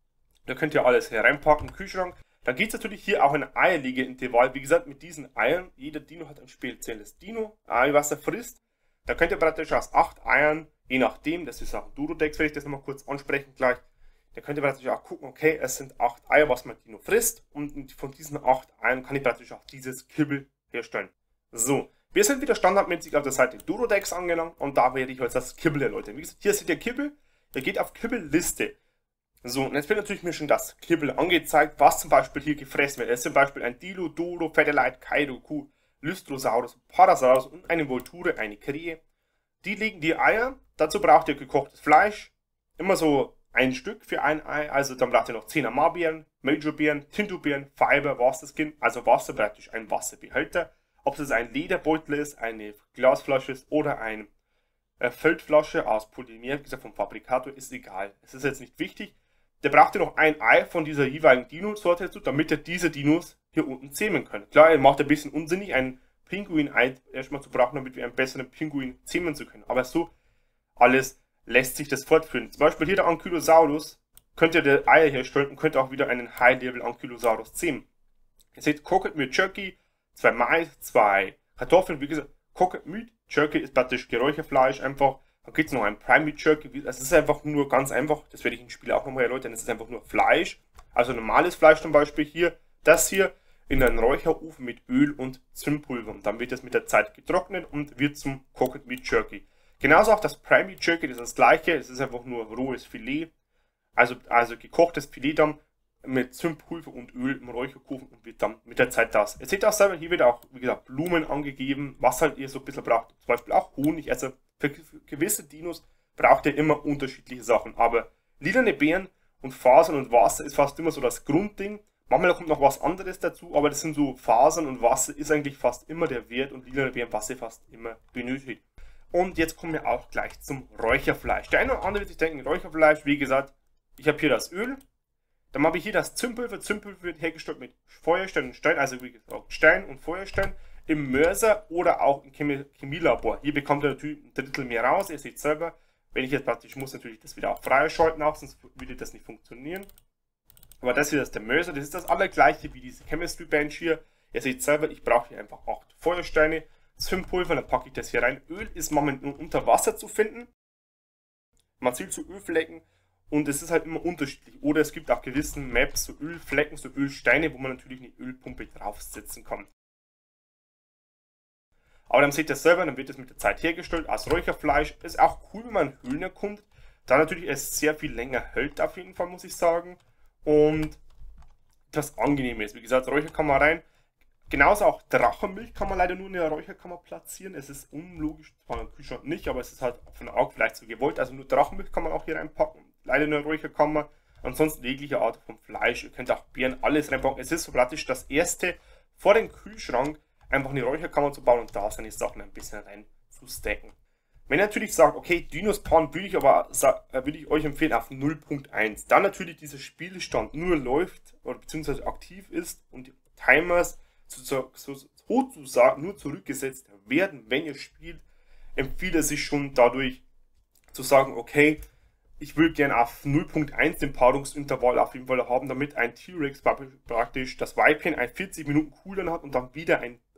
Da könnt ihr alles hereinpacken im Kühlschrank. Dann geht es natürlich hier auch in Eierlegeintervall. Wie gesagt, mit diesen Eiern, jeder Dino hat ein spezielles Dino, Ei, was er frisst. Da könnt ihr praktisch aus acht Eiern, je nachdem, das ist auch ein Durodex, werde ich das nochmal kurz ansprechen gleich. Da könnt ihr praktisch auch gucken, okay, es sind acht Eier, was mein Dino frisst. Und von diesen acht Eiern kann ich praktisch auch dieses Kibbel herstellen. So, wir sind wieder standardmäßig auf der Seite Durodex angelangt und da werde ich jetzt das Kibbel erläutern. Wie gesagt, hier seht ihr Kibbel, ihr geht auf Kibbelliste. So, und jetzt wird natürlich mir schon das Kibbel angezeigt, was zum Beispiel hier gefressen wird. Es ist zum Beispiel ein Dilo, Dolo, Fettelite, Kaido, Kuh, Lystrosaurus, Parasaurus und eine Volture, eine Krähe. Die legen die Eier, dazu braucht ihr gekochtes Fleisch, immer so ein Stück für ein Ei, also dann braucht ihr noch zehn Amarbeeren, Majorbeeren, Tintobeeren, Fiber, Wasserskin, also Wasser, praktisch ein Wasserbehälter. Ob es ein Lederbeutel ist, eine Glasflasche ist oder eine Feldflasche aus Polymer, wie gesagt vom Fabrikator, ist egal. Es ist jetzt nicht wichtig. Der braucht ja noch ein Ei von dieser jeweiligen Dino-Sorte dazu, damit er diese Dinos hier unten zähmen kann. Klar, er macht ein bisschen unsinnig, ein Pinguin-Ei erstmal zu brauchen, damit wir einen besseren Pinguin zähmen zu können. Aber so alles lässt sich das fortführen. Zum Beispiel hier der Ankylosaurus, könnt ihr die Eier herstellen und könnt auch wieder einen High-Level Ankylosaurus zähmen. Ihr seht, Cooked Meat Jerky, zwei Mais, zwei Kartoffeln, wie gesagt, Cooked Meat Jerky ist praktisch Geräucherfleisch einfach. Dann gibt es noch ein Prime Meat Jerky, es ist einfach nur ganz einfach, das werde ich im Spiel auch nochmal erläutern, es ist einfach nur Fleisch, also normales Fleisch zum Beispiel hier, das hier in einen Räucherofen mit Öl und Zimtpulver und dann wird das mit der Zeit getrocknet und wird zum Cooked Meat Jerky. Genauso auch das Prime Meat Jerky, das ist das gleiche, es ist einfach nur rohes Filet, also, also gekochtes Filet dann mit Zimtpulver und Öl im Räucherofen und wird dann mit der Zeit das. Ihr seht auch selber, hier wird auch, wie gesagt, Blumen angegeben, was halt ihr so ein bisschen braucht, zum Beispiel auch Honig, also für gewisse Dinos braucht ihr immer unterschiedliche Sachen, aber lilane Beeren und Fasern und Wasser ist fast immer so das Grundding. Manchmal kommt noch was anderes dazu, aber das sind so Fasern und Wasser ist eigentlich fast immer der Wert und lilane Beeren, was ihr fast immer benötigt. Und jetzt kommen wir auch gleich zum Räucherfleisch. Der eine oder andere wird sich denken, Räucherfleisch, wie gesagt, ich habe hier das Öl, dann habe ich hier das Zimtpulver. Zimtpulver wird hergestellt mit Feuerstein und Stein, also wie gesagt Stein und Feuerstein. Im Mörser oder auch im Chemie Chemielabor. Hier bekommt ihr natürlich ein Drittel mehr raus. Ihr seht selber, wenn ich jetzt praktisch muss natürlich das wieder auch freischalten, auch, sonst würde das nicht funktionieren. Aber das hier ist der Mörser, das ist das allergleiche wie diese Chemistry Bench hier. Ihr seht selber, ich brauche hier einfach acht Feuersteine, Zimtpulver, dann packe ich das hier rein. Öl ist momentan unter Wasser zu finden. Man sieht so Ölflecken und es ist halt immer unterschiedlich. Oder es gibt auch gewissen Maps so Ölflecken, so Ölsteine, wo man natürlich eine Ölpumpe draufsetzen kann. Aber dann seht ihr selber, dann wird es mit der Zeit hergestellt als Räucherfleisch. Ist auch cool, wenn man Höhlen erkundet. Da natürlich es sehr viel länger hält, auf jeden Fall, muss ich sagen. Und das angenehm ist. Wie gesagt, Räucherkammer rein. Genauso auch Drachenmilch kann man leider nur in der Räucherkammer platzieren. Es ist unlogisch, zwar im Kühlschrank nicht, aber es ist halt von der Auge vielleicht so gewollt. Also nur Drachenmilch kann man auch hier reinpacken. Leider in der Räucherkammer. Ansonsten jegliche Art von Fleisch. Ihr könnt auch Beeren, alles reinpacken. Es ist so praktisch das erste vor dem Kühlschrank, einfach eine Räucherkammer zu bauen und da seine Sachen ein bisschen rein zu stacken. Wenn ihr natürlich sagt, okay, Dinos Pawn würde ich aber würde ich euch empfehlen auf null Punkt eins, dann natürlich dieser Spielstand nur läuft oder beziehungsweise aktiv ist und die Timers sozusagen nur zurückgesetzt werden, wenn ihr spielt, empfiehlt es sich schon dadurch zu sagen, okay, ich will gerne auf null Punkt eins den Paarungsintervall auf jeden Fall haben, damit ein T-Rex praktisch das Weibchen ein vierzig Minuten Cooldown hat und dann wieder ein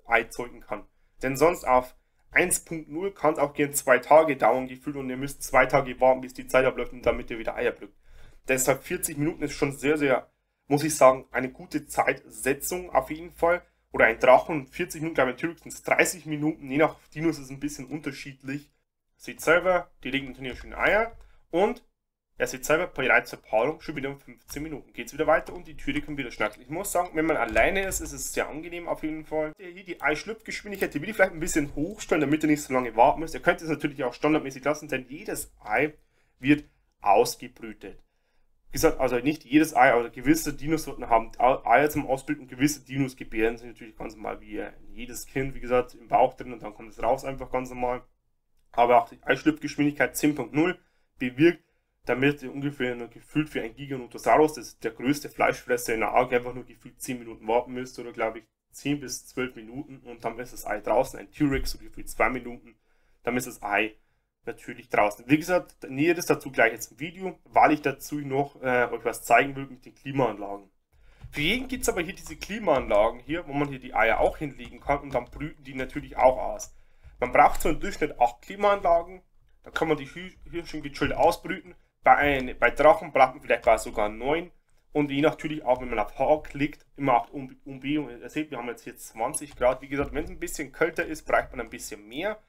Ei zeugen kann. Denn sonst auf eins Punkt null kann es auch gerne zwei Tage dauern gefühlt und ihr müsst zwei Tage warten, bis die Zeit abläuft und damit ihr wieder Eier pflückt. Deshalb vierzig Minuten ist schon sehr, sehr, muss ich sagen, eine gute Zeitsetzung auf jeden Fall. Oder ein Drachen, vierzig Minuten, glaube ich, höchstens dreißig Minuten, je nach Dinos ist es ein bisschen unterschiedlich. Seht selber, die legen natürlich schön Eier und er sieht selber bereits zur Paarung schon wieder um fünfzehn Minuten. Geht es wieder weiter und die Türe kommt wieder schnacken. Ich muss sagen, wenn man alleine ist, ist es sehr angenehm auf jeden Fall. Hier die Eischlüpfgeschwindigkeit, die will ich vielleicht ein bisschen hochstellen, damit ihr nicht so lange warten müsst. Ihr könnt es natürlich auch standardmäßig lassen, denn jedes Ei wird ausgebrütet. Wie gesagt, also nicht jedes Ei, aber gewisse Dinosorten haben Eier zum Ausbilden und gewisse Dinos gebären sich natürlich ganz normal wie jedes Kind, wie gesagt, im Bauch drin und dann kommt es raus einfach ganz normal. Aber auch die Eischlüpfgeschwindigkeit zehn Punkt null bewirkt, damit ihr ungefähr nur gefühlt für ein Giganotosaurus, das ist der größte Fleischfresser in der Arge, einfach nur gefühlt zehn Minuten warten müsst oder glaube ich zehn bis zwölf Minuten und dann ist das Ei draußen. Ein T-Rex so gefühlt zwei Minuten, dann ist das Ei natürlich draußen. Wie gesagt, Näheres dazu gleich jetzt im Video, weil ich dazu noch äh, euch was zeigen will mit den Klimaanlagen. Für jeden gibt es aber hier diese Klimaanlagen hier, wo man hier die Eier auch hinlegen kann und dann brüten die natürlich auch aus. Man braucht so im Durchschnitt acht Klimaanlagen, dann kann man die Hühnchen gechillt ausbrüten. Bei, ein, bei Drachen braucht man vielleicht sogar neun und je natürlich auch, wenn man auf H klickt, immer acht um B. Und ihr seht, wir haben jetzt hier zwanzig Grad. Wie gesagt, wenn es ein bisschen kälter ist, braucht man ein bisschen mehr.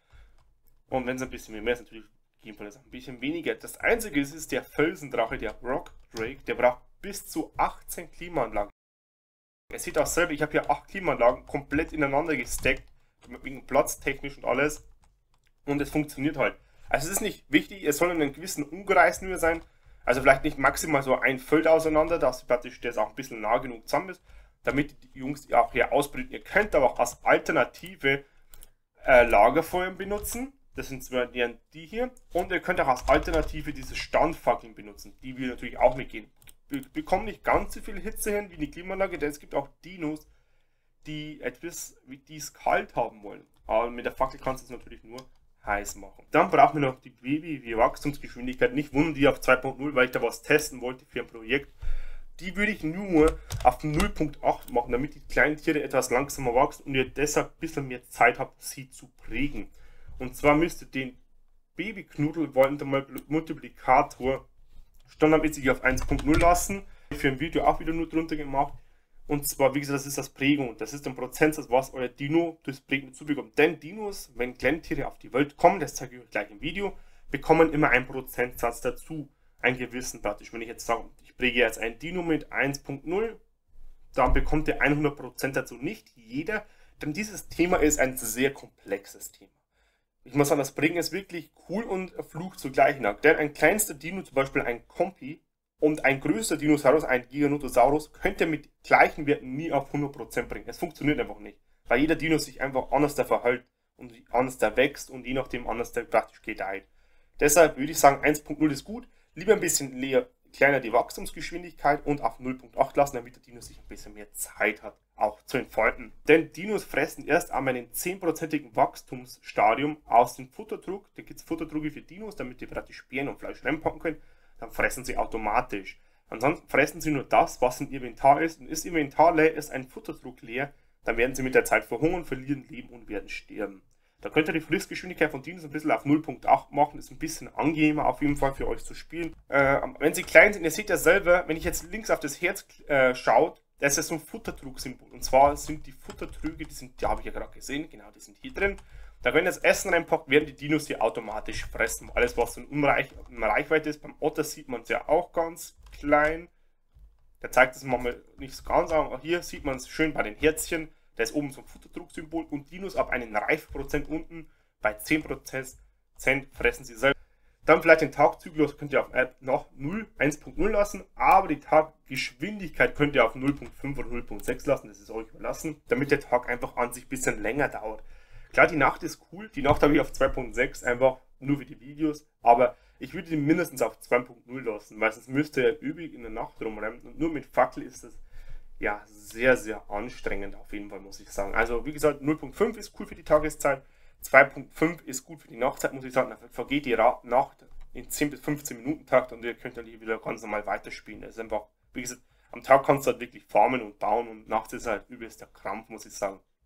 Und wenn es ein bisschen mehr ist, natürlich jedenfalls ein bisschen weniger. Das einzige ist, ist der Felsendrache, der Rock Drake, der braucht bis zu achtzehn Klimaanlagen. Ihr seht auch selber, ich habe hier acht Klimaanlagen komplett ineinander gesteckt, wegen platztechnisch und alles. Und es funktioniert halt. Also es ist nicht wichtig, es soll in einem gewissen Umkreis nur sein. Also vielleicht nicht maximal so ein Feld auseinander, dass praktisch das auch ein bisschen nah genug zusammen ist, damit die Jungs auch hier ausbrüten. Ihr könnt aber auch als Alternative äh, Lagerfeuer benutzen. Das sind zwar die, die hier. Und ihr könnt auch als Alternative diese Standfackeln benutzen, die wir natürlich auch mitgehen. Wir bekommen nicht ganz so viel Hitze hin wie die Klimaanlage, denn es gibt auch Dinos, die etwas, die es kalt haben wollen. Aber mit der Fackel kannst du es natürlich nur heiß machen. Dann brauchen wir noch die Baby wie Wachstumsgeschwindigkeit. Nicht wundern, die auf zwei Punkt null, weil ich da was testen wollte für ein Projekt. Die würde ich nur auf null Punkt acht machen, damit die kleinen Tiere etwas langsamer wachsen und ihr deshalb ein bisschen mehr Zeit habt, sie zu prägen. Und zwar müsst ihr den Babyknuddel-Multiplikator standardmäßig auf eins Punkt null lassen. Für ein Video auch wieder nur drunter gemacht. Und zwar, wie gesagt, das ist das Prägung. Das ist ein Prozentsatz, was euer Dino durchs Prägen zubekommt. Denn Dinos, wenn Kleintiere auf die Welt kommen, das zeige ich euch gleich im Video, bekommen immer einen Prozentsatz dazu. Einen gewissen praktisch. Wenn ich jetzt sage, ich präge jetzt ein Dino mit eins Punkt null, dann bekommt ihr hundert Prozent dazu. Nicht jeder, denn dieses Thema ist ein sehr komplexes Thema. Ich muss sagen, das Prägen ist wirklich cool und Fluch zugleich. Denn ein kleinster Dino, zum Beispiel ein Kompi, und ein größter Dinosaurus, ein Giganotosaurus, könnt ihr mit gleichen Werten nie auf hundert Prozent bringen. Es funktioniert einfach nicht. Weil jeder Dino sich einfach anders da verhält und anders da wächst und je nachdem anders da praktisch gedeiht. Deshalb würde ich sagen, eins Punkt null ist gut. Lieber ein bisschen leer, kleiner die Wachstumsgeschwindigkeit und auf null Punkt acht lassen, damit der Dino sich ein bisschen mehr Zeit hat, auch zu entfalten. Denn Dinos fressen erst an einem zehnprozentigen Wachstumsstadium aus dem Futtertrog. Da gibt es Futtertröge für Dinos, damit die praktisch Beeren und Fleisch reinpacken können. Dann fressen sie automatisch. Ansonsten fressen sie nur das, was in ihrem Inventar ist. Und ist ihr Inventar leer, ist ein Futtertrog leer, dann werden sie mit der Zeit verhungern, verlieren Leben und werden sterben. Da könnt ihr die Fristgeschwindigkeit von Dinos ein bisschen auf null Punkt acht machen. Ist ein bisschen angenehmer auf jeden Fall für euch zu spielen. Äh, wenn sie klein sind, ihr seht ja selber, wenn ich jetzt links auf das Herz äh, schaut, da ist ja so ein Futtertrog-Symbol. Und zwar sind die Futtertröge, die sind, die habe ich ja gerade gesehen, genau, die sind hier drin. Da wenn ihr das Essen reinpackt, werden die Dinos hier automatisch fressen. Alles, was so in Reichweite ist. Beim Otter sieht man es ja auch ganz klein. Der zeigt es manchmal nicht so ganz, aber hier sieht man es schön bei den Herzchen. Da ist oben so ein Futterdrucksymbol und Dinos ab einem Reifprozent unten bei zehn Prozent fressen sie selbst. Dann vielleicht den Tagzyklus könnt ihr auf noch null, eins Punkt null lassen, aber die Taggeschwindigkeit könnt ihr auf null Punkt fünf oder null Punkt sechs lassen, das ist euch überlassen, damit der Tag einfach an sich ein bisschen länger dauert. Klar, die Nacht ist cool, die Nacht habe ich auf zwei Punkt sechs, einfach nur für die Videos, aber ich würde die mindestens auf zwei Punkt null lassen, weil sonst müsste er übrig in der Nacht rumrennen und nur mit Fackel ist das ja sehr, sehr anstrengend auf jeden Fall, muss ich sagen. Also wie gesagt, null Punkt fünf ist cool für die Tageszeit, zwei Punkt fünf ist gut für die Nachtzeit, muss ich sagen, dann vergeht die Nacht in zehn bis fünfzehn Minuten Takt und ihr könnt dann hier wieder ganz normal weiterspielen. Das ist einfach, wie gesagt, am Tag kannst du halt wirklich farmen und bauen und nachts ist halt übelst der Krampf, muss ich sagen.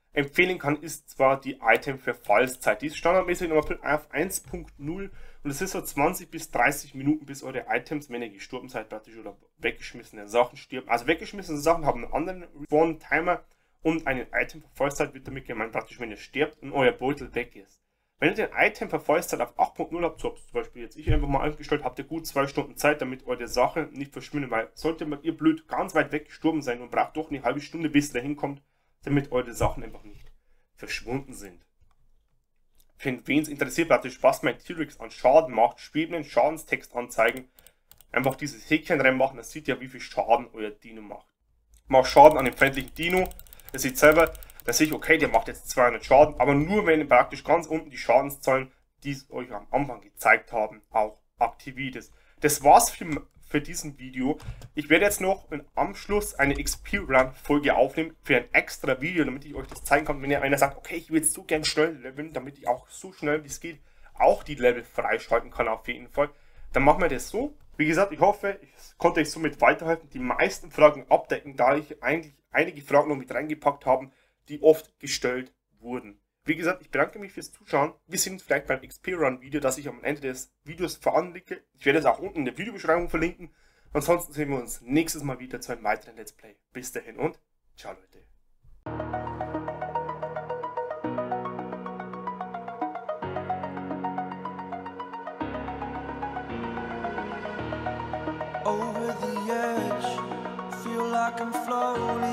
empfehlen kann, ist zwar die Item-Verfallszeit. Die ist standardmäßig auf eins Punkt null und es ist so zwanzig bis dreißig Minuten, bis eure Items, wenn ihr gestorben seid, praktisch oder weggeschmissene Sachen stirben. Also weggeschmissene Sachen haben einen anderen Respawn-Timer und eine Item-Verfallszeit wird damit gemeint, praktisch wenn ihr stirbt und euer Beutel weg ist. Wenn ihr den Item-Verfallszeit auf acht Punkt null habt, so zum Beispiel jetzt ich einfach mal eingestellt, habt ihr gut zwei Stunden Zeit, damit eure Sachen nicht verschwinden, weil sollte mal ihr blöd ganz weit weg gestorben sein und braucht doch eine halbe Stunde, bis ihr da hinkommt, damit eure Sachen einfach nicht verschwunden sind. Für wen es interessiert, praktisch, was mein T-Rex an Schaden macht, schwebenden Schadenstext anzeigen, einfach dieses Häkchen reinmachen, das sieht ja, wie viel Schaden euer Dino macht. Macht Schaden an dem feindlichen Dino, ihr seht selber, da sehe ich, okay, der macht jetzt zweihundert Schaden, aber nur wenn ihr praktisch ganz unten die Schadenszahlen, die es euch am Anfang gezeigt haben, auch aktiviert ist. Das war's für, für diesen Video. Ich werde jetzt noch am Schluss eine X P-Run-Folge aufnehmen für ein extra Video, damit ich euch das zeigen kann, wenn ihr einer sagt, okay, ich will jetzt so gern schnell leveln, damit ich auch so schnell wie es geht auch die Level freischalten kann auf jeden Fall. Dann machen wir das so. Wie gesagt, ich hoffe, ich konnte euch somit weiterhelfen, die meisten Fragen abdecken, da ich eigentlich einige Fragen noch mit reingepackt habe, die oft gestellt wurden. Wie gesagt, ich bedanke mich fürs Zuschauen. Wir sehen uns vielleicht beim X P-Run-Video, das ich am Ende des Videos veranlege. Ich werde es auch unten in der Videobeschreibung verlinken. Ansonsten sehen wir uns nächstes Mal wieder zu einem weiteren Let's Play. Bis dahin und ciao Leute. Over the edge, feel like I'm floating.